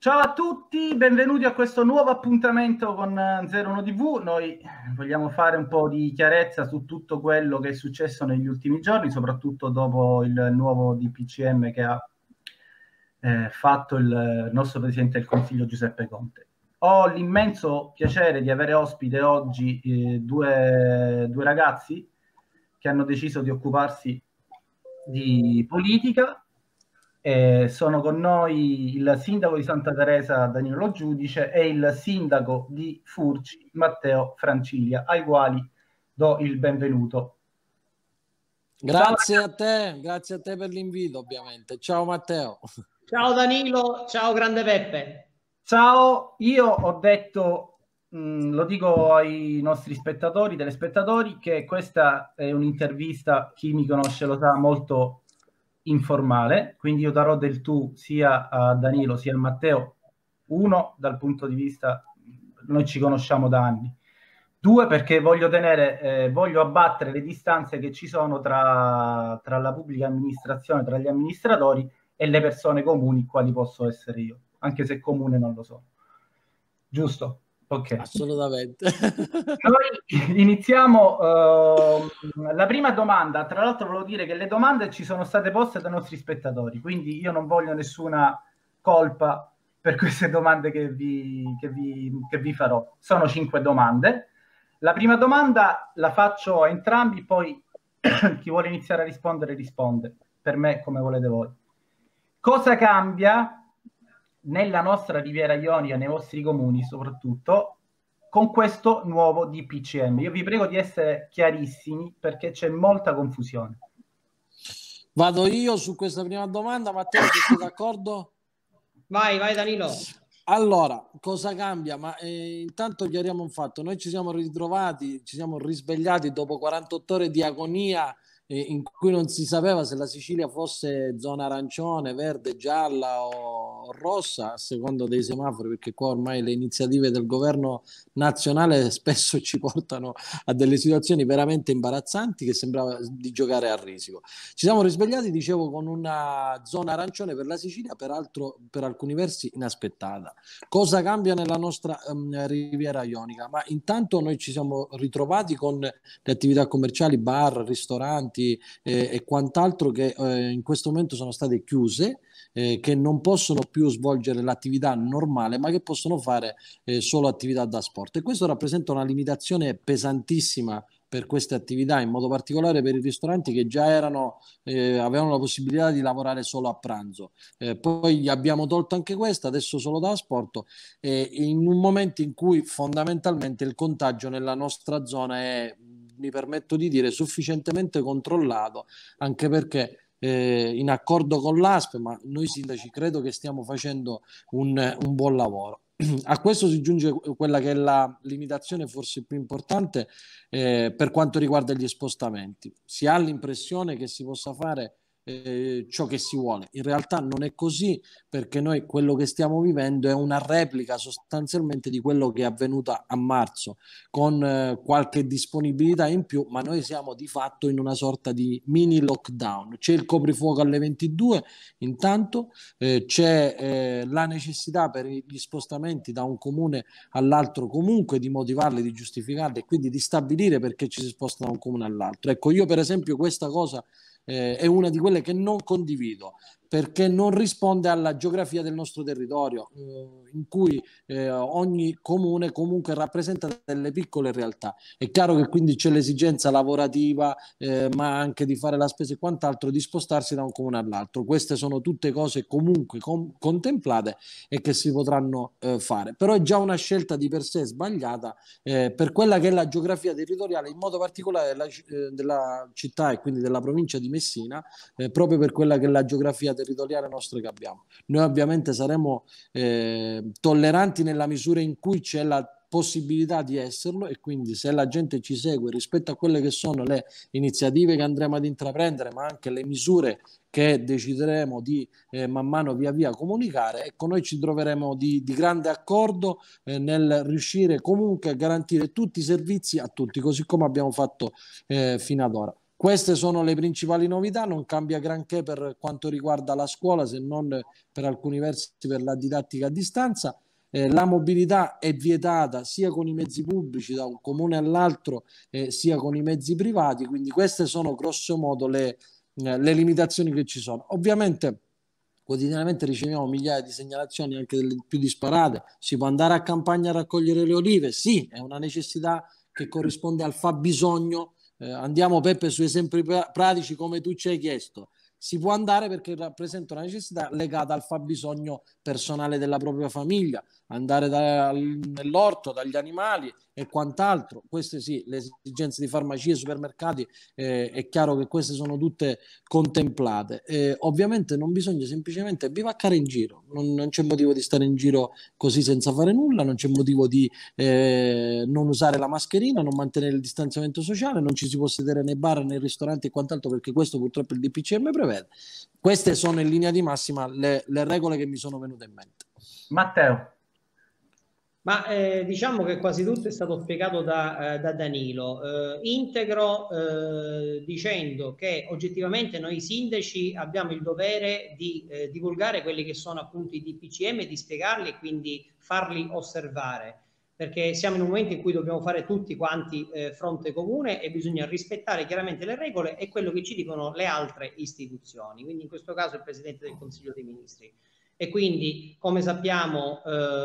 Ciao a tutti, benvenuti a questo nuovo appuntamento con 01 TV. Noi vogliamo fare un po' di chiarezza su tutto quello che è successo negli ultimi giorni, soprattutto dopo il nuovo DPCM che ha fatto il nostro Presidente del Consiglio Giuseppe Conte. Ho l'immenso piacere di avere ospite oggi due ragazzi che hanno deciso di occuparsi di politica. Sono con noi il sindaco di Santa Teresa Danilo Lo Giudice e il sindaco di Furci Matteo Francilia, ai quali do il benvenuto. Grazie a te per l'invito, ovviamente. Ciao Matteo. Ciao Danilo, ciao grande Peppe. Ciao, io ho detto, lo dico ai nostri spettatori, telespettatori, che questa è un'intervista, chi mi conosce lo sa, molto informale, quindi io darò del tu sia a Danilo sia a Matteo. Uno, dal punto di vista, noi ci conosciamo da anni. Due, perché voglio abbattere le distanze che ci sono tra la pubblica amministrazione, tra gli amministratori e le persone comuni, quali posso essere io, anche se comune non lo so. Giusto? Ok. Assolutamente. Noi iniziamo la prima domanda. Tra l'altro volevo dire che le domande ci sono state poste dai nostri spettatori, quindi io non voglio nessuna colpa per queste domande che vi farò. Sono 5 domande. La prima domanda la faccio a entrambi, poi chi vuole iniziare a rispondere risponde, per me come volete voi. Cosa cambia nella nostra Riviera Ionica, nei vostri comuni soprattutto, con questo nuovo DPCM? Io vi prego di essere chiarissimi perché c'è molta confusione. Vado io su questa prima domanda, Matteo, se sei d'accordo? Vai Danilo. Allora, cosa cambia? Ma intanto chiariamo un fatto: noi ci siamo ritrovati, ci siamo risvegliati dopo 48 ore di agonia in cui non si sapeva se la Sicilia fosse zona arancione, verde, gialla o rossa, a seconda dei semafori, perché qua ormai le iniziative del governo nazionale spesso ci portano a delle situazioni veramente imbarazzanti che sembrava di giocare a risico. Ci siamo risvegliati, dicevo, con una zona arancione per la Sicilia, peraltro per alcuni versi inaspettata. Cosa cambia nella nostra Riviera Ionica? Ma intanto noi ci siamo ritrovati con le attività commerciali, bar, ristoranti e quant'altro che in questo momento sono state chiuse, che non possono più svolgere l'attività normale, ma che possono fare solo attività da sport. E questo rappresenta una limitazione pesantissima per queste attività, in modo particolare per i ristoranti che già avevano la possibilità di lavorare solo a pranzo. Poi gli abbiamo tolto anche questa, adesso solo da sport, in un momento in cui fondamentalmente il contagio nella nostra zona è, mi permetto di dire, sufficientemente controllato, anche perché in accordo con l'ASP, ma noi sindaci credo che stiamo facendo un buon lavoro. A questo si giunge quella che è la limitazione forse più importante per quanto riguarda gli spostamenti. Si ha l'impressione che si possa fare ciò che si vuole. In realtà non è così, perché noi quello che stiamo vivendo è una replica sostanzialmente di quello che è avvenuto a marzo, con qualche disponibilità in più, ma noi siamo di fatto in una sorta di mini lockdown. C'è il coprifuoco alle 22, intanto c'è la necessità per gli spostamenti da un comune all'altro comunque di motivarli, di giustificarli e quindi di stabilire perché ci si sposta da un comune all'altro. Ecco, io per esempio questa cosa è una di quelle che non condivido, perché non risponde alla geografia del nostro territorio, in cui ogni comune comunque rappresenta delle piccole realtà. È chiaro che quindi c'è l'esigenza lavorativa, ma anche di fare la spesa e quant'altro, di spostarsi da un comune all'altro. Queste sono tutte cose comunque contemplate e che si potranno fare, però è già una scelta di per sé sbagliata per quella che è la geografia territoriale, in modo particolare della città e quindi della provincia di Messina, proprio per quella che è la geografia territoriale nostra che abbiamo. Noi ovviamente saremo tolleranti nella misura in cui c'è la possibilità di esserlo, e quindi se la gente ci segue rispetto a quelle che sono le iniziative che andremo ad intraprendere, ma anche le misure che decideremo di man mano via via comunicare, ecco, noi ci troveremo di grande accordo nel riuscire comunque a garantire tutti i servizi a tutti, così come abbiamo fatto fino ad ora. Queste sono le principali novità, non cambia granché per quanto riguarda la scuola, se non per alcuni versi per la didattica a distanza. La mobilità è vietata sia con i mezzi pubblici da un comune all'altro, sia con i mezzi privati, quindi queste sono grosso modo le limitazioni che ci sono. Ovviamente quotidianamente riceviamo migliaia di segnalazioni, anche delle più disparate. Si può andare a campagna a raccogliere le olive? Sì, è una necessità che corrisponde al fabbisogno. Andiamo, Peppe, su esempi pratici come tu ci hai chiesto. Si può andare perché rappresenta una necessità legata al fabbisogno personale della propria famiglia, andare nell'orto, dagli animali e quant'altro. Queste sì, le esigenze di farmacie, supermercati, è chiaro che queste sono tutte contemplate. Ovviamente non bisogna semplicemente bivaccare in giro, non c'è motivo di stare in giro così senza fare nulla, non c'è motivo di non usare la mascherina, non mantenere il distanziamento sociale, non ci si può sedere nei bar, nei ristoranti e quant'altro, perché questo purtroppo il DPCM prevede. Queste sono in linea di massima le regole che mi sono venute in mente. Matteo. Ma diciamo che quasi tutto è stato spiegato da Danilo. Integro dicendo che oggettivamente noi sindaci abbiamo il dovere di divulgare quelli che sono appunto i DPCM, di spiegarli e quindi farli osservare, perché siamo in un momento in cui dobbiamo fare tutti quanti fronte comune e bisogna rispettare chiaramente le regole e quello che ci dicono le altre istituzioni, quindi in questo caso il Presidente del Consiglio dei Ministri. E quindi, come sappiamo,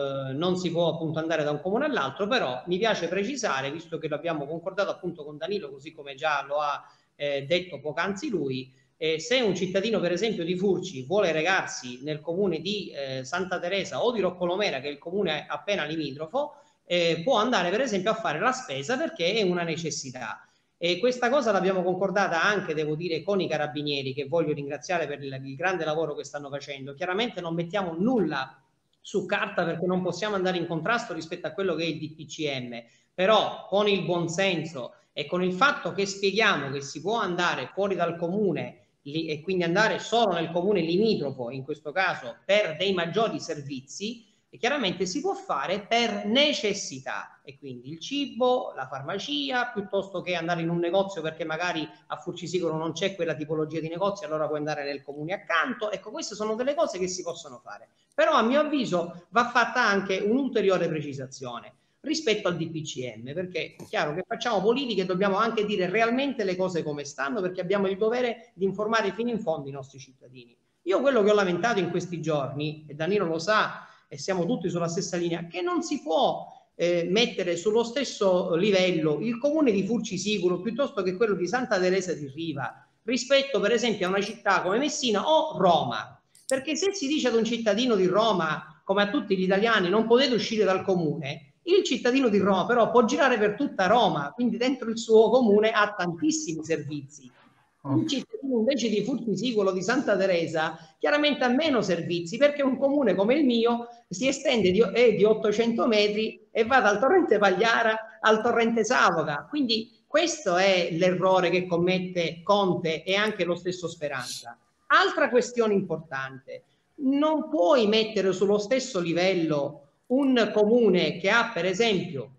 non si può appunto andare da un comune all'altro, però mi piace precisare, visto che l'abbiamo concordato appunto con Danilo, così come già lo ha detto poc'anzi lui, se un cittadino per esempio di Furci vuole recarsi nel comune di Santa Teresa o di Roccolomera, che è il comune appena limitrofo, può andare per esempio a fare la spesa perché è una necessità. E questa cosa l'abbiamo concordata anche, devo dire, con i carabinieri, che voglio ringraziare per il grande lavoro che stanno facendo. Chiaramente non mettiamo nulla su carta perché non possiamo andare in contrasto rispetto a quello che è il DPCM, però con il buonsenso e con il fatto che spieghiamo che si può andare fuori dal comune e quindi andare solo nel comune limitrofo, in questo caso per dei maggiori servizi, e chiaramente si può fare per necessità, e quindi il cibo, la farmacia, piuttosto che andare in un negozio perché magari a Furcisicolo non c'è quella tipologia di negozio, allora puoi andare nel comune accanto. Ecco, queste sono delle cose che si possono fare, però a mio avviso va fatta anche un'ulteriore precisazione rispetto al DPCM, perché è chiaro che facciamo politica e dobbiamo anche dire realmente le cose come stanno, perché abbiamo il dovere di informare fino in fondo i nostri cittadini. Io quello che ho lamentato in questi giorni, e Danilo lo sa, e siamo tutti sulla stessa linea, che non si può mettere sullo stesso livello il comune di Furcisicolo piuttosto che quello di Santa Teresa di Riva rispetto per esempio a una città come Messina o Roma, perché se si dice ad un cittadino di Roma, come a tutti gli italiani, non potete uscire dal comune, il cittadino di Roma però può girare per tutta Roma, quindi dentro il suo comune ha tantissimi servizi. Un cittadino invece di Furcisicolo, di Santa Teresa, chiaramente ha meno servizi, perché un comune come il mio si estende di 800 metri e va dal torrente Pagliara al torrente Savoca. Quindi questo è l'errore che commette Conte e anche lo stesso Speranza. Altra questione importante: non puoi mettere sullo stesso livello un comune che ha per esempio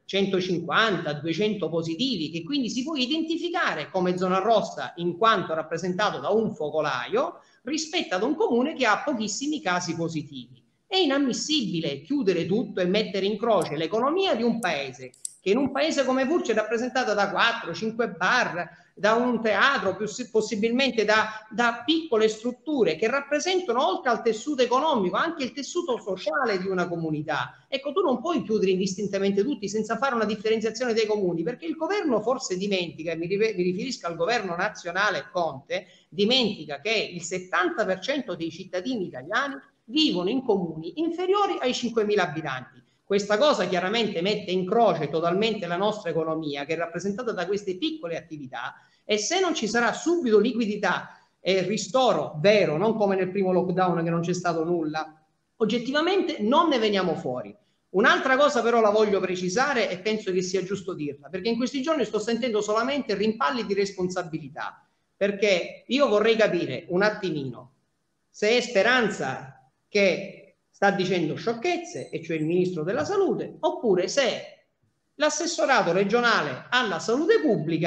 150-200 positivi, che quindi si può identificare come zona rossa in quanto rappresentato da un focolaio, rispetto ad un comune che ha pochissimi casi positivi. È inammissibile chiudere tutto e mettere in croce l'economia di un paese, che in un paese come Furci è rappresentata da 4-5 bar, da un teatro, più possibilmente da piccole strutture che rappresentano, oltre al tessuto economico, anche il tessuto sociale di una comunità. Ecco, tu non puoi chiudere indistintamente tutti senza fare una differenziazione dei comuni, perché il governo forse dimentica, e mi riferisco al governo nazionale Conte, dimentica che il 70% dei cittadini italiani vivono in comuni inferiori ai 5.000 abitanti. Questa cosa chiaramente mette in croce totalmente la nostra economia, che è rappresentata da queste piccole attività, e se non ci sarà subito liquidità e ristoro vero, non come nel primo lockdown che non c'è stato nulla, oggettivamente non ne veniamo fuori. Un'altra cosa però la voglio precisare e penso che sia giusto dirla, perché in questi giorni sto sentendo solamente rimpalli di responsabilità, perché io vorrei capire un attimino se è Speranza che sta dicendo sciocchezze, e cioè il ministro della salute, oppure se l'assessorato regionale alla salute pubblica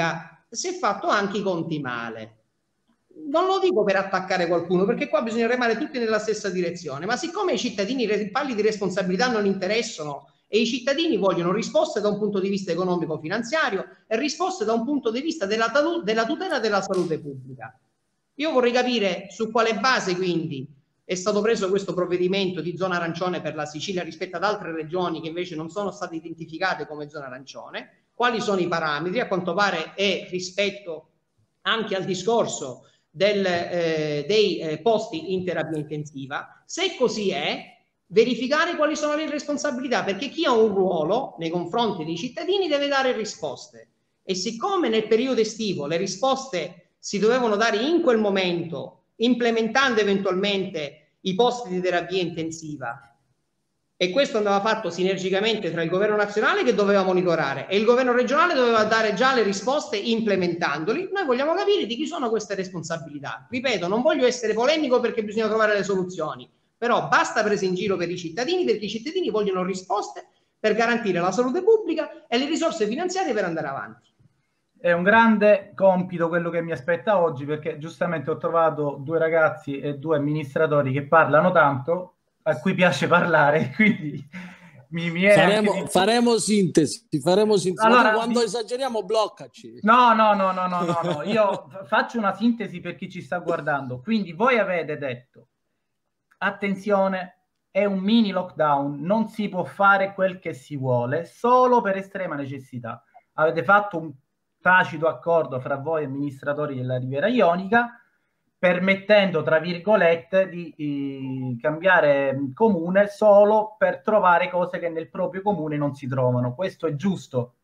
si è fatto anche i conti male. Non lo dico per attaccare qualcuno, perché qua bisogna remare tutti nella stessa direzione, ma siccome ai cittadini i pali di responsabilità non interessano e i cittadini vogliono risposte da un punto di vista economico-finanziario e risposte da un punto di vista della tutela della salute pubblica. Io vorrei capire su quale base quindi è stato preso questo provvedimento di zona arancione per la Sicilia rispetto ad altre regioni che invece non sono state identificate come zona arancione, quali sono i parametri, a quanto pare è rispetto anche al discorso dei posti in terapia intensiva. Se così è, verificare quali sono le responsabilità, perché chi ha un ruolo nei confronti dei cittadini deve dare risposte, e siccome nel periodo estivo le risposte si dovevano dare in quel momento, implementando eventualmente i posti di terapia intensiva, e questo andava fatto sinergicamente tra il governo nazionale, che doveva monitorare, e il governo regionale doveva dare già le risposte implementandoli, noi vogliamo capire di chi sono queste responsabilità. Ripeto, non voglio essere polemico, perché bisogna trovare le soluzioni, però basta presa in giro per i cittadini, perché i cittadini vogliono risposte per garantire la salute pubblica e le risorse finanziarie per andare avanti. È un grande compito quello che mi aspetta oggi, perché giustamente ho trovato 2 ragazzi e 2 amministratori che parlano tanto, a cui piace parlare, quindi faremo sintesi. Allora, quando esageriamo, bloccaci. No, io faccio una sintesi per chi ci sta guardando. Quindi voi avete detto, attenzione, è un mini lockdown, non si può fare quel che si vuole, solo per estrema necessità. Avete fatto un tacito accordo fra voi amministratori della Riviera Ionica, permettendo, tra virgolette, di cambiare comune solo per trovare cose che nel proprio comune non si trovano. Questo è giusto?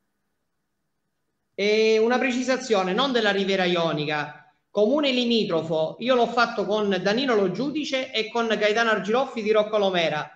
E una precisazione, non della Riviera Ionica, comune limitrofo. Io l'ho fatto con Danilo Lo Giudice e con Gaetano Argiroffi di Roccolomera.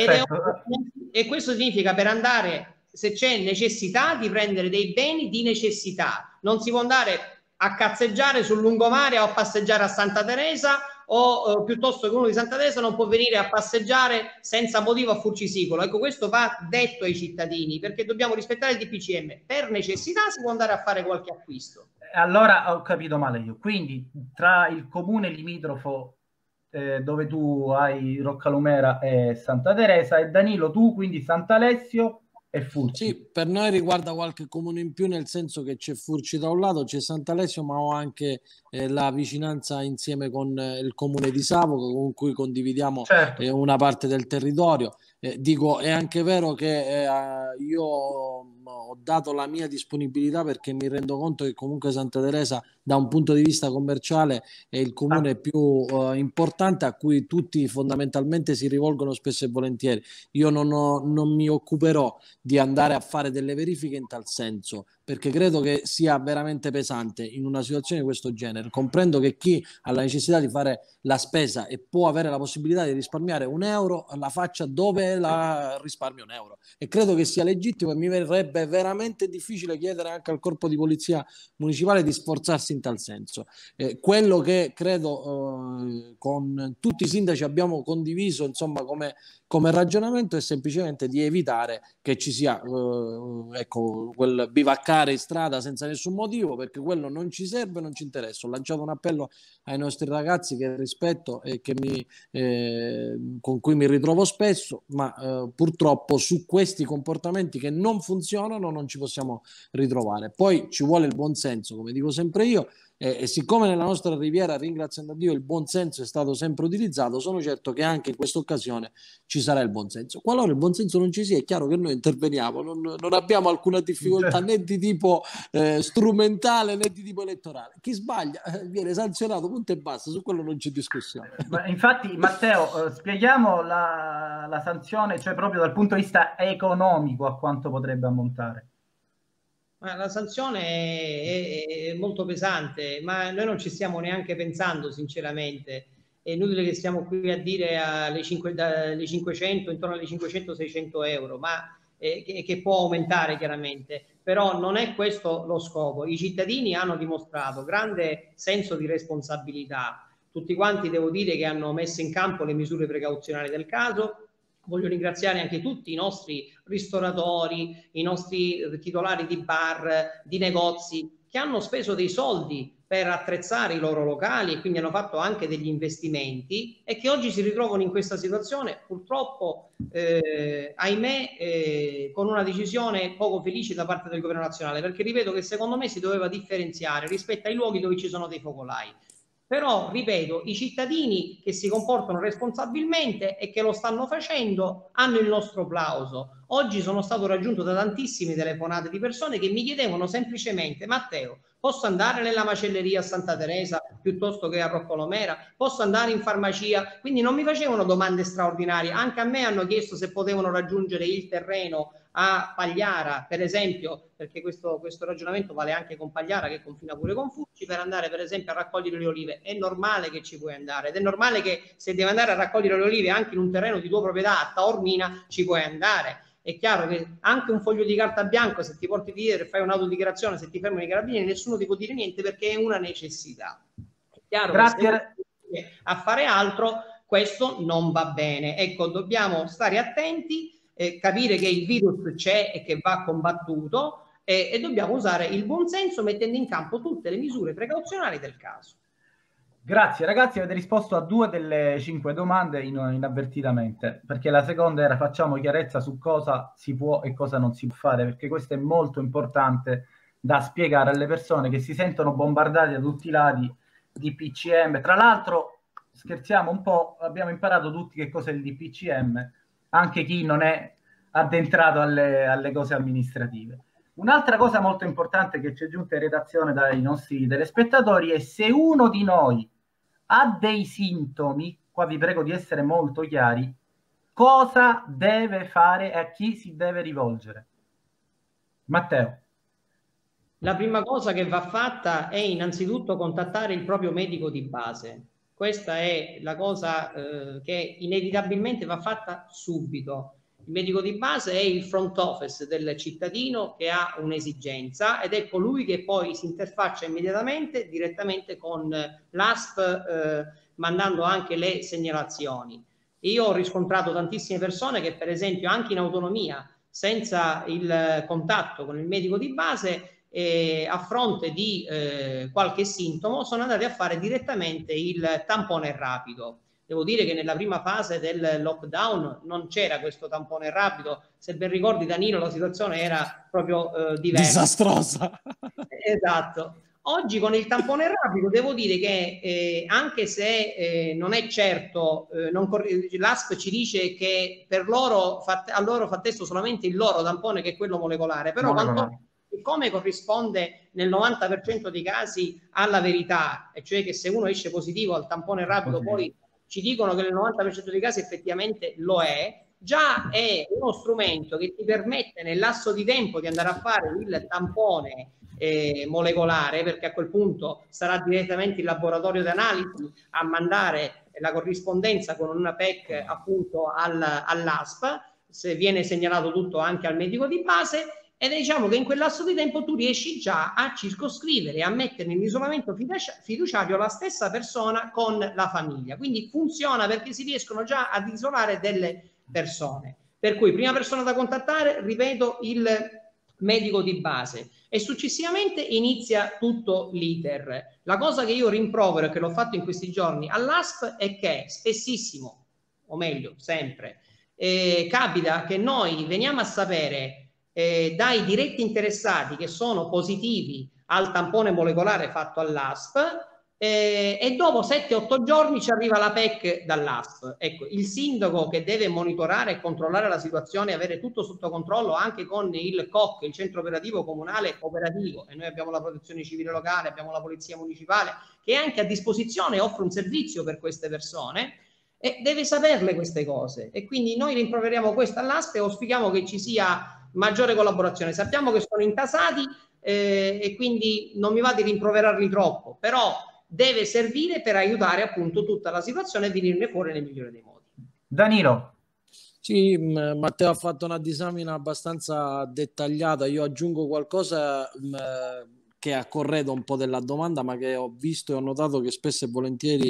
E questo significa, per andare, se c'è necessità di prendere dei beni di necessità, non si può andare a cazzeggiare sul lungomare o a passeggiare a Santa Teresa, o piuttosto che uno di Santa Teresa non può venire a passeggiare senza motivo a Furcisicolo. Ecco, questo va detto ai cittadini, perché dobbiamo rispettare il DPCM. Per necessità si può andare a fare qualche acquisto. Allora ho capito male io. Quindi tra il comune limitrofo dove tu hai Roccalumera e Santa Teresa, e Danilo tu quindi Sant'Alessio e Furci. Sì, per noi riguarda qualche comune in più, nel senso che c'è Furci da un lato, c'è Sant'Alessio, ma ho anche la vicinanza insieme con il comune di Savoco, con cui condividiamo una parte del territorio. Dico, è anche vero che io ho dato la mia disponibilità, perché mi rendo conto che comunque Santa Teresa da un punto di vista commerciale è il comune più importante, a cui tutti fondamentalmente si rivolgono spesso e volentieri. Io non mi occuperò di andare a fare delle verifiche in tal senso, perché credo che sia veramente pesante in una situazione di questo genere. Comprendo che chi ha la necessità di fare la spesa e può avere la possibilità di risparmiare €1 la faccia dove la risparmia €1, e credo che sia legittimo, e mi verrebbe veramente difficile chiedere anche al corpo di polizia municipale di sforzarsi in tal senso. Quello che credo con tutti i sindaci abbiamo condiviso, insomma, come ragionamento, è semplicemente di evitare che ci sia quel bivaccare in strada senza nessun motivo, perché quello non ci serve, non ci interessa. Ho lanciato un appello ai nostri ragazzi, che rispetto e con cui mi ritrovo spesso, ma purtroppo su questi comportamenti che non funzionano non ci possiamo ritrovare. Poi ci vuole il buonsenso, come dico sempre io, e siccome nella nostra Riviera, ringraziando a Dio, il buonsenso è stato sempre utilizzato, sono certo che anche in questa occasione ci sarà il buonsenso. Qualora il buonsenso non ci sia, è chiaro che noi interveniamo, non abbiamo alcuna difficoltà né di tipo strumentale né di tipo elettorale. Chi sbaglia viene sanzionato, punto e basta, su quello non c'è discussione. Infatti, Matteo, spieghiamo la sanzione, cioè proprio dal punto di vista economico, a quanto potrebbe ammontare. La sanzione è molto pesante, ma noi non ci stiamo neanche pensando, sinceramente. È inutile che stiamo qui a dire alle 500, intorno alle 500-600 euro, ma che può aumentare chiaramente, però non è questo lo scopo. I cittadini hanno dimostrato grande senso di responsabilità, tutti quanti devo dire che hanno messo in campo le misure precauzionali del caso. Voglio ringraziare anche tutti i nostri ristoratori, i nostri titolari di bar, di negozi, che hanno speso dei soldi per attrezzare i loro locali e quindi hanno fatto anche degli investimenti e che oggi si ritrovano in questa situazione, purtroppo, ahimè, con una decisione poco felice da parte del governo nazionale, perché ripeto che secondo me si doveva differenziare rispetto ai luoghi dove ci sono dei focolai. Però, ripeto, i cittadini che si comportano responsabilmente e che lo stanno facendo hanno il nostro plauso. Oggi sono stato raggiunto da tantissime telefonate di persone che mi chiedevano semplicemente: Matteo, posso andare nella macelleria a Santa Teresa piuttosto che a Roccolomera? Posso andare in farmacia? Quindi non mi facevano domande straordinarie. Anche a me hanno chiesto se potevano raggiungere il terreno a Pagliara, per esempio, perché questo ragionamento vale anche con Pagliara, che confina pure con Fucci, per andare per esempio a raccogliere le olive. È normale che ci puoi andare, ed è normale che se devi andare a raccogliere le olive anche in un terreno di tua proprietà a Taormina ci puoi andare. È chiaro che anche un foglio di carta bianco, se ti porti dietro e fai un'autodichiarazione, se ti fermano i carabinieri, nessuno ti può dire niente perché è una necessità. È chiaro Grazie. che a fare altro questo non va bene. Ecco, dobbiamo stare attenti, capire che il virus c'è e che va combattuto, e dobbiamo usare il buonsenso mettendo in campo tutte le misure precauzionali del caso. Grazie ragazzi, avete risposto a 2 delle 5 domande inavvertitamente, perché la seconda era: facciamo chiarezza su cosa si può e cosa non si può fare, perché questo è molto importante da spiegare alle persone che si sentono bombardate da tutti i lati di DPCM. Tra l'altro, scherziamo un po', abbiamo imparato tutti che cos'è il DPCM, anche chi non è addentrato alle cose amministrative. Un'altra cosa molto importante che ci è giunta in redazione dai nostri telespettatori è: se uno di noi ha dei sintomi, qua vi prego di essere molto chiari, cosa deve fare e a chi si deve rivolgere? Matteo. La prima cosa che va fatta è innanzitutto contattare il proprio medico di base. Questa è la cosa che inevitabilmente va fatta subito. Il medico di base è il front office del cittadino che ha un'esigenza ed è colui che poi si interfaccia immediatamente direttamente con l'ASP, mandando anche le segnalazioni. Io ho riscontrato tantissime persone che, per esempio, anche in autonomia, senza il contatto con il medico di base, a fronte di qualche sintomo, sono andati a fare direttamente il tampone rapido. Devo dire che nella prima fase del lockdown non c'era questo tampone rapido. Se ben ricordi, Danilo, la situazione era proprio diversa. Disastrosa. Esatto. Oggi con il tampone rapido devo dire che anche se non è certo, l'ASP ci dice che per loro a loro fa testo solamente il loro tampone, che è quello molecolare, però come corrisponde nel 90% dei casi alla verità, e cioè che se uno esce positivo al tampone rapido poi ci dicono che nel 90% dei casi effettivamente lo è, già è uno strumento che ti permette nel lasso di tempo di andare a fare il tampone molecolare, perché a quel punto sarà direttamente il laboratorio di analisi a mandare la corrispondenza con una PEC appunto all'ASP, se viene segnalato tutto anche al medico di base. Ed diciamo che in quel lasso di tempo tu riesci già a circoscrivere e a mettere in isolamento fiduciario la stessa persona con la famiglia. Quindi funziona perché si riescono già ad isolare delle persone. Per cui prima persona da contattare, ripeto, il medico di base, e successivamente inizia tutto l'iter. La cosa che io rimprovero e che l'ho fatto in questi giorni all'ASP è che spessissimo, o meglio sempre, capita che noi veniamo a sapere dai diretti interessati che sono positivi al tampone molecolare fatto all'ASP e dopo 7-8 giorni ci arriva la PEC dall'ASP. Ecco, il sindaco che deve monitorare e controllare la situazione e avere tutto sotto controllo anche con il COC, il centro operativo comunale operativo, e noi abbiamo la protezione civile locale, abbiamo la polizia municipale che è anche a disposizione e offre un servizio per queste persone, e deve saperle queste cose, e quindi noi rimproveriamo questo all'ASP e auspichiamo che ci sia maggiore collaborazione. Sappiamo che sono intasati e quindi non mi va di rimproverarli troppo, però deve servire per aiutare appunto tutta la situazione e venirne fuori nel migliore dei modi. Danilo. Sì, Matteo ha fatto una disamina abbastanza dettagliata. Io aggiungo qualcosa che ha corredo un po' della domanda, ma che ho visto e ho notato che spesso e volentieri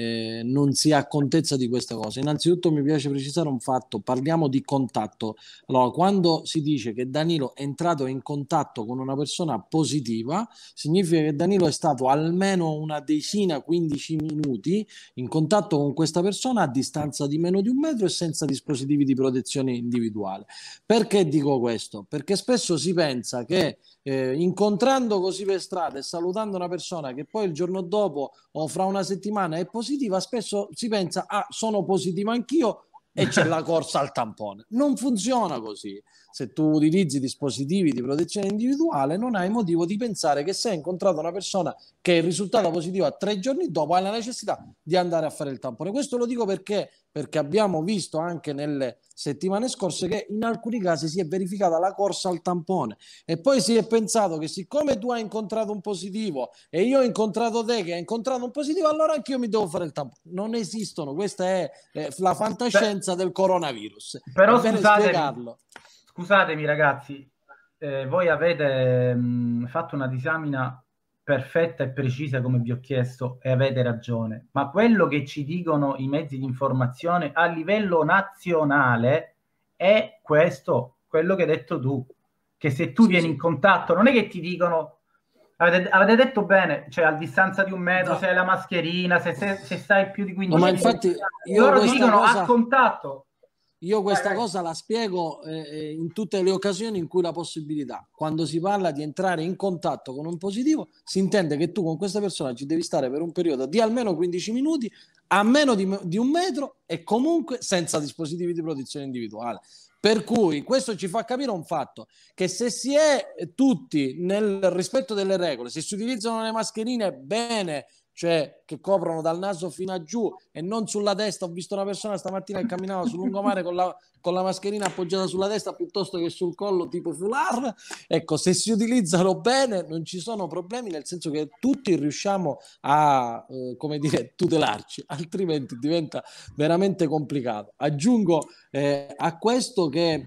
non si ha contezza di queste cose. Innanzitutto mi piace precisare un fatto: parliamo di contatto. Allora, quando si dice che Danilo è entrato in contatto con una persona positiva, significa che Danilo è stato almeno una decina, 15 minuti in contatto con questa persona a distanza di meno di 1 metro e senza dispositivi di protezione individuale. Perché dico questo? Perché spesso si pensa che incontrando così per strada e salutando una persona che poi il giorno dopo o fra una settimana è positiva, spesso si pensa: ah, sono positivo anch'io, e c'è la corsa al tampone. Non funziona così. Se tu utilizzi dispositivi di protezione individuale, non hai motivo di pensare che se hai incontrato una persona che è risultata positiva 3 giorni dopo, hai la necessità di andare a fare il tampone. Questo lo dico perché abbiamo visto anche nelle settimane scorse che in alcuni casi si è verificata la corsa al tampone, e poi si è pensato che siccome tu hai incontrato un positivo e io ho incontrato te che hai incontrato un positivo, allora anch'io mi devo fare il tampone. Non esistono, questa è la fantascienza del coronavirus. Però È bene spiegarlo. scusatemi ragazzi, voi avete fatto una disamina perfetta e precisa come vi ho chiesto, e avete ragione, ma quello che ci dicono i mezzi di informazione a livello nazionale è questo, quello che hai detto tu, che se tu vieni in contatto, non è che ti dicono, avete detto bene, cioè a distanza di 1 metro, No. se hai la mascherina, se stai più di 15 No, ma minuti, infatti loro ti dicono a contatto. io questa Vai. cosa la spiego in tutte le occasioni in cui la possibilità. Quando si parla di entrare in contatto con un positivo, si intende che tu con questa persona ci devi stare per un periodo di almeno 15 minuti, a meno di 1 metro, e comunque senza dispositivi di protezione individuale. Per cui questo ci fa capire un fatto: che se si è tutti nel rispetto delle regole, se si utilizzano le mascherine bene, cioè che coprono dal naso fino a giù e non sulla testa. Ho visto una persona stamattina che camminava sul lungomare con la mascherina appoggiata sulla testa piuttosto che sul collo, tipo foulard. Ecco, se si utilizzano bene non ci sono problemi, nel senso che tutti riusciamo a come dire, tutelarci, altrimenti diventa veramente complicato. Aggiungo a questo che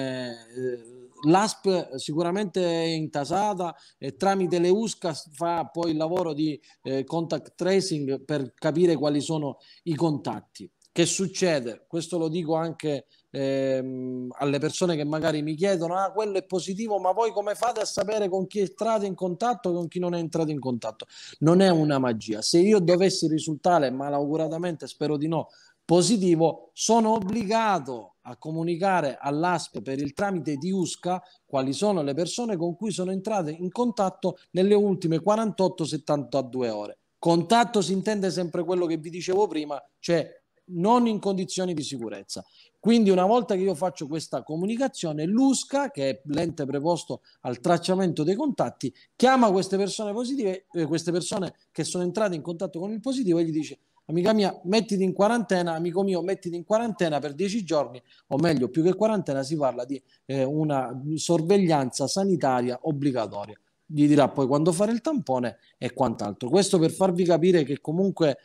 l'ASP sicuramente è intasata e tramite le USCA fa poi il lavoro di contact tracing per capire quali sono i contatti. Che succede? Questo lo dico anche alle persone che magari mi chiedono: ah, quello è positivo, ma voi come fate a sapere con chi è entrato in contatto e con chi non è entrato in contatto? Non è una magia. Se io dovessi risultare, malauguratamente spero di no, positivo, sono obbligato a comunicare all'ASP per il tramite di USCA quali sono le persone con cui sono entrate in contatto nelle ultime 48-72 ore. Contatto si intende sempre quello che vi dicevo prima, cioè non in condizioni di sicurezza. Quindi una volta che io faccio questa comunicazione, l'USCA, che è l'ente preposto al tracciamento dei contatti, chiama queste persone positive, queste persone che sono entrate in contatto con il positivo, e gli dice: amica mia, mettiti in quarantena, amico mio, mettiti in quarantena per 10 giorni, o meglio, più che quarantena, si parla di una sorveglianza sanitaria obbligatoria. Gli dirà poi quando fare il tampone e quant'altro. Questo per farvi capire che comunque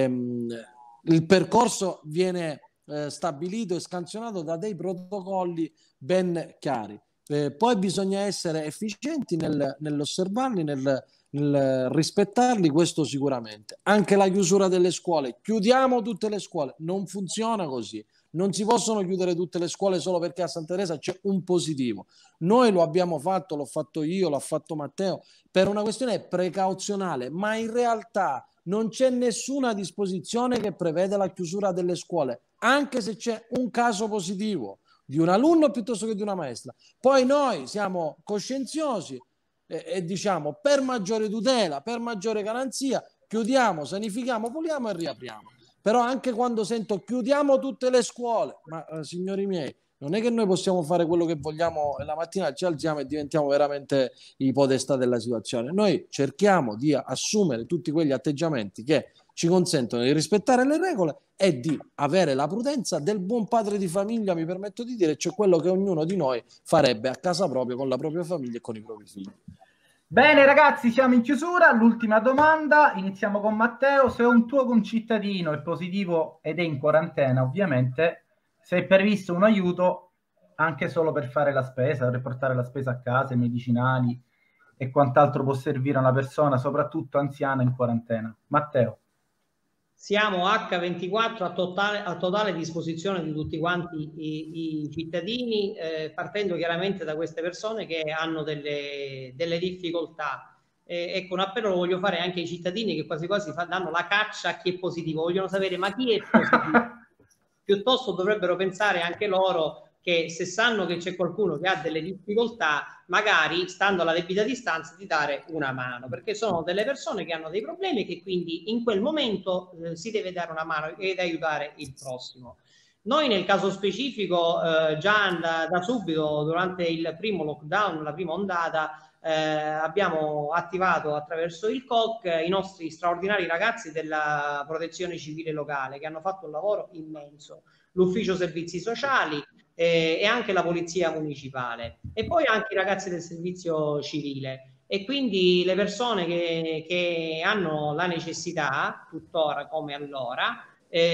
il percorso viene stabilito e scansionato da dei protocolli ben chiari. Poi bisogna essere efficienti nell'osservarli, nel rispettarli, questo sicuramente. Anche la chiusura delle scuole, chiudiamo tutte le scuole, non funziona così. Non si possono chiudere tutte le scuole solo perché a Santa Teresa c'è un positivo. Noi lo abbiamo fatto, l'ho fatto io, l'ha fatto Matteo, per una questione precauzionale, ma in realtà non c'è nessuna disposizione che prevede la chiusura delle scuole, anche se c'è un caso positivo di un alunno piuttosto che di una maestra. Poi noi siamo coscienziosi e diciamo: per maggiore tutela, per maggiore garanzia, chiudiamo, sanifichiamo, puliamo e riapriamo. Però anche quando sento chiudiamo tutte le scuole, ma signori miei, non è che noi possiamo fare quello che vogliamo e la mattina ci alziamo e diventiamo veramente i podestà della situazione. Noi cerchiamo di assumere tutti quegli atteggiamenti che ci consentono di rispettare le regole e di avere la prudenza del buon padre di famiglia, mi permetto di dire, cioè quello che ognuno di noi farebbe a casa propria, con la propria famiglia e con i propri figli. Bene ragazzi, siamo in chiusura. L'ultima domanda, iniziamo con Matteo. Se un tuo concittadino è positivo ed è in quarantena, ovviamente, se è previsto un aiuto anche solo per fare la spesa, per portare la spesa a casa, i medicinali, e quant'altro può servire a una persona, soprattutto anziana in quarantena. Matteo. Siamo H24 a totale disposizione di tutti quanti i cittadini, partendo chiaramente da queste persone che hanno delle difficoltà. Ecco, un appello lo voglio fare anche ai cittadini che quasi quasi danno la caccia a chi è positivo, vogliono sapere ma chi è positivo. Piuttosto dovrebbero pensare anche loro che se sanno che c'è qualcuno che ha delle difficoltà, magari stando alla debita distanza di dare una mano, perché sono delle persone che hanno dei problemi e che quindi in quel momento si deve dare una mano ed aiutare il prossimo. Noi nel caso specifico già da subito durante il primo lockdown, la prima ondata, abbiamo attivato attraverso il COC i nostri straordinari ragazzi della protezione civile locale che hanno fatto un lavoro immenso, l'ufficio servizi sociali e anche la polizia municipale e poi anche i ragazzi del servizio civile e quindi le persone che hanno la necessità tuttora come allora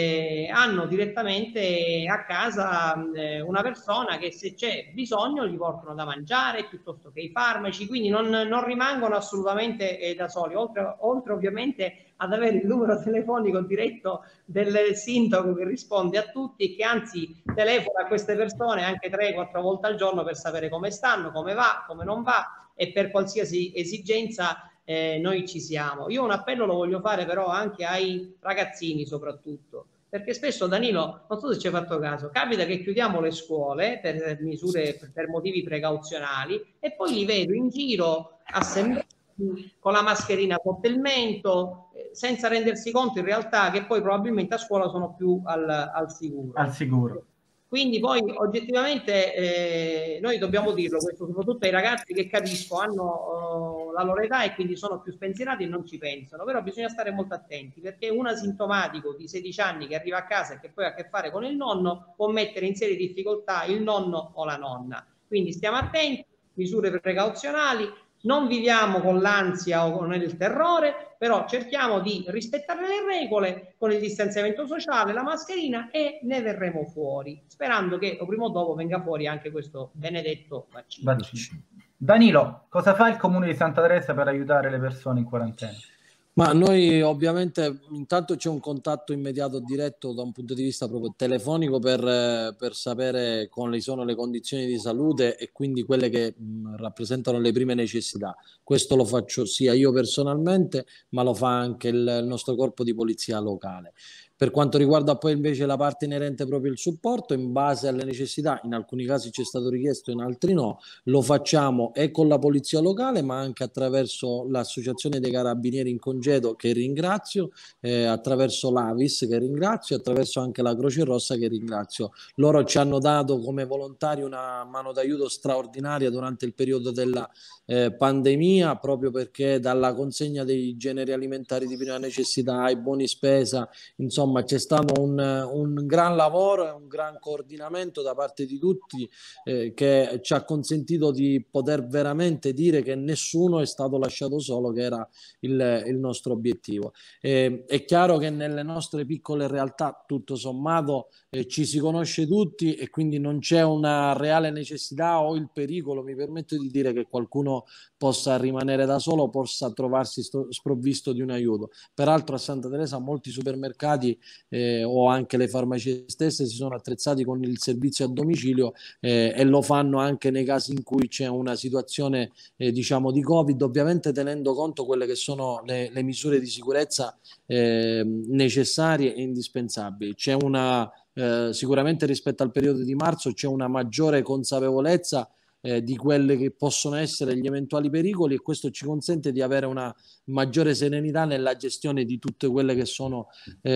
hanno direttamente a casa una persona che se c'è bisogno gli portano da mangiare piuttosto che i farmaci, quindi non rimangono assolutamente da soli, oltre ovviamente ad avere il numero telefonico diretto del sindaco che risponde a tutti e che anzi telefona a queste persone anche 3-4 volte al giorno per sapere come stanno, come va, come non va e per qualsiasi esigenza noi ci siamo. Io un appello lo voglio fare però anche ai ragazzini soprattutto, perché spesso Danilo, non so se ci hai fatto caso, capita che chiudiamo le scuole per misure, per motivi precauzionali e poi li vedo in giro assemblati con la mascherina sotto il mento, senza rendersi conto in realtà che poi probabilmente a scuola sono più al sicuro. Al sicuro. Quindi poi oggettivamente noi dobbiamo dirlo questo soprattutto ai ragazzi che capisco hanno la loro età e quindi sono più spensierati e non ci pensano, però bisogna stare molto attenti perché un asintomatico di 16 anni che arriva a casa e che poi ha a che fare con il nonno può mettere in serie difficoltà il nonno o la nonna, quindi stiamo attenti, misure precauzionali, non viviamo con l'ansia o con il terrore, però cerchiamo di rispettare le regole con il distanziamento sociale, la mascherina e ne verremo fuori, sperando che o prima o dopo venga fuori anche questo benedetto vaccino. Danilo, cosa fa il Comune di Santa Teresa per aiutare le persone in quarantena? Ma noi ovviamente intanto c'è un contatto immediato diretto da un punto di vista proprio telefonico per sapere quali sono le condizioni di salute e quindi quelle che rappresentano le prime necessità. Questo lo faccio sia io personalmente, ma lo fa anche il nostro corpo di polizia locale. Per quanto riguarda poi invece la parte inerente proprio il supporto, in base alle necessità, in alcuni casi ci è stato richiesto, in altri no, lo facciamo e con la polizia locale, ma anche attraverso l'associazione dei carabinieri in congedo, che ringrazio, attraverso l'Avis, che ringrazio, attraverso anche la Croce Rossa, che ringrazio. Loro ci hanno dato come volontari una mano d'aiuto straordinaria durante il periodo della pandemia, proprio perché dalla consegna dei generi alimentari di prima necessità ai buoni spesa, insomma c'è stato un gran lavoro e un gran coordinamento da parte di tutti che ci ha consentito di poter veramente dire che nessuno è stato lasciato solo, che era il nostro obiettivo. È chiaro che nelle nostre piccole realtà tutto sommato ci si conosce tutti e quindi non c'è una reale necessità o il pericolo, mi permetto di dire, che qualcuno possa rimanere da solo, possa trovarsi sprovvisto di un aiuto. Peraltro a Santa Teresa molti supermercati o anche le farmacie stesse si sono attrezzati con il servizio a domicilio e lo fanno anche nei casi in cui c'è una situazione diciamo di Covid, ovviamente tenendo conto quelle che sono le misure di sicurezza necessarie e indispensabili. C'è una sicuramente rispetto al periodo di marzo c'è una maggiore consapevolezza di quelli che possono essere gli eventuali pericoli e questo ci consente di avere una maggiore serenità nella gestione di tutte quelle che sono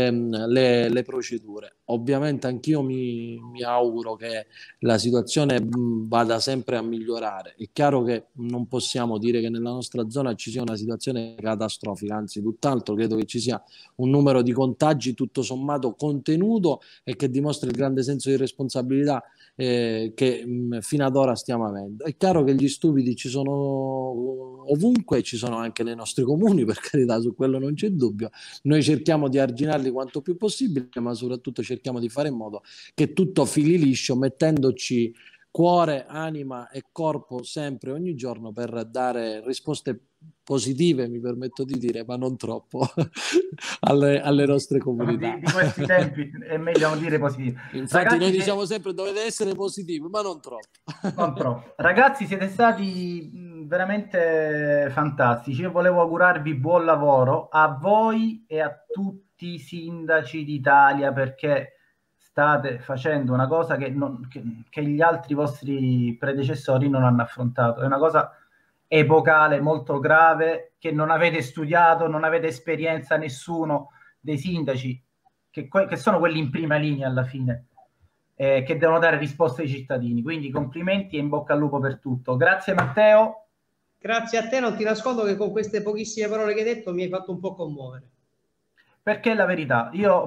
le procedure. Ovviamente anch'io mi auguro che la situazione vada sempre a migliorare. È chiaro che non possiamo dire che nella nostra zona ci sia una situazione catastrofica, anzi tutt'altro, credo che ci sia un numero di contagi tutto sommato contenuto e che dimostra il grande senso di responsabilità che fino ad ora stiamo avendo. È chiaro che gli stupidi ci sono ovunque, ci sono anche nei nostri comuni, per carità, su quello non c'è dubbio. Noi cerchiamo di arginarli quanto più possibile, ma soprattutto cerchiamo di fare in modo che tutto fili liscio, mettendoci cuore, anima e corpo sempre, ogni giorno, per dare risposte positive, mi permetto di dire, ma non troppo, alle nostre comunità. Di questi tempi è meglio dire positivo. Infatti Ragazzi, noi diciamo sempre dovete essere positivi, ma non troppo. non troppo. Ragazzi, siete stati veramente fantastici. Io volevo augurarvi buon lavoro a voi e a tutti i sindaci d'Italia, perché state facendo una cosa che gli altri vostri predecessori non hanno affrontato. È una cosa epocale, molto grave, che non avete studiato, non avete esperienza nessuno dei sindaci, che sono quelli in prima linea alla fine, che devono dare risposte ai cittadini. Quindi complimenti e in bocca al lupo per tutto. Grazie Matteo. Grazie a te, non ti nascondo che con queste pochissime parole che hai detto mi hai fatto un po' commuovere. Perché è la verità. Io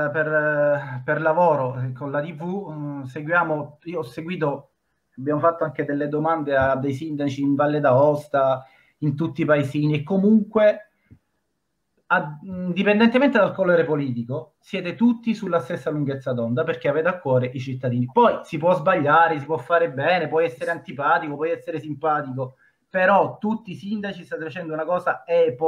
per lavoro con la TV io ho seguito, abbiamo fatto anche delle domande a dei sindaci in Valle d'Aosta, in tutti i paesini, e comunque indipendentemente dal colore politico siete tutti sulla stessa lunghezza d'onda, perché avete a cuore i cittadini. Poi si può sbagliare, si può fare bene, puoi essere antipatico, puoi essere simpatico, però tutti i sindaci state facendo una cosa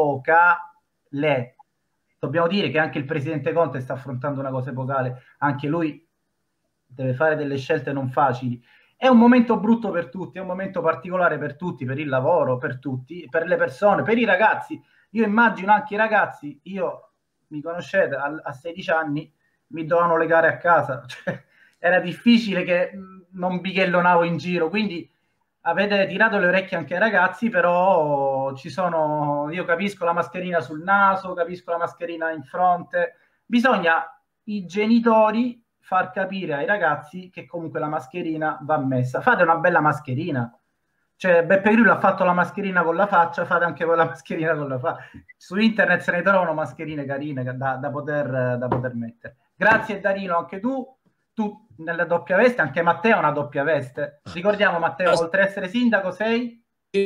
epocale. Dobbiamo dire che anche il presidente Conte sta affrontando una cosa epocale, anche lui deve fare delle scelte non facili. È un momento brutto per tutti, è un momento particolare per tutti, per il lavoro, per tutti, per le persone, per i ragazzi. Io immagino anche i ragazzi, mi conoscete, a 16 anni mi dovevano legare a casa, cioè, era difficile che non bighellonavo in giro, quindi avete tirato le orecchie anche ai ragazzi, però io capisco la mascherina sul naso, capisco la mascherina in fronte, bisogna i genitori far capire ai ragazzi che comunque la mascherina va messa. Fate una bella mascherina. Cioè, Beppe Grillo ha fatto la mascherina con la faccia, fate anche voi la mascherina con la faccia. Su internet se ne trovano mascherine carine da poter mettere. Grazie Danilo, anche tu nella doppia veste, anche Matteo ha una doppia veste. Ricordiamo Matteo, oltre ad essere sindaco sei?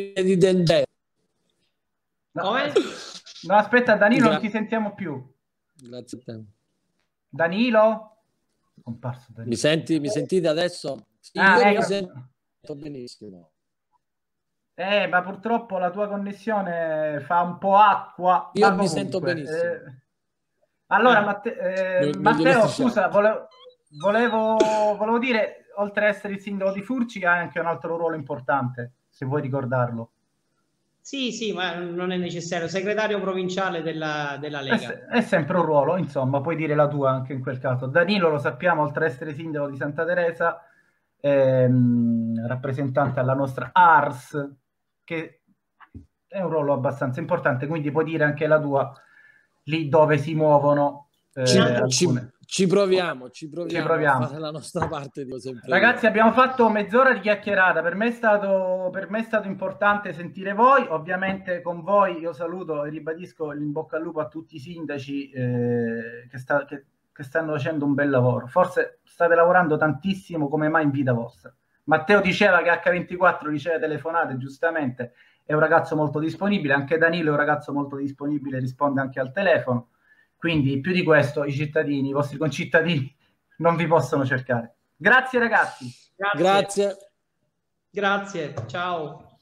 No, no, aspetta Danilo, non ti sentiamo più. Grazie a te. Danilo? Comparso Danilo. Mi sentite adesso? Sì, mi sento benissimo. Ma purtroppo la tua connessione fa un po' acqua. Io mi sento benissimo. Allora, Matteo, scusa, volevo dire, oltre ad essere il sindaco di Furci, ha anche un altro ruolo importante, se vuoi ricordarlo. Sì, ma non è necessario. Segretario provinciale della Lega. È sempre un ruolo, insomma, puoi dire la tua anche in quel caso. Danilo, lo sappiamo, oltre ad essere sindaco di Santa Teresa, rappresentante alla nostra ARS, che è un ruolo abbastanza importante, quindi puoi dire anche la tua lì dove si muovono ci proviamo a fare la nostra parte. Ragazzi, abbiamo fatto mezz'ora di chiacchierata, per me è stato importante sentire voi. Ovviamente con voi io saluto e ribadisco l'in bocca al lupo a tutti i sindaci che stanno facendo un bel lavoro. Forse state lavorando tantissimo come mai in vita vostra. Matteo diceva che H24 riceve telefonate, giustamente, è un ragazzo molto disponibile, anche Danilo è un ragazzo molto disponibile, risponde anche al telefono, quindi più di questo i vostri concittadini non vi possono cercare. Grazie ragazzi. Grazie. Grazie, ciao.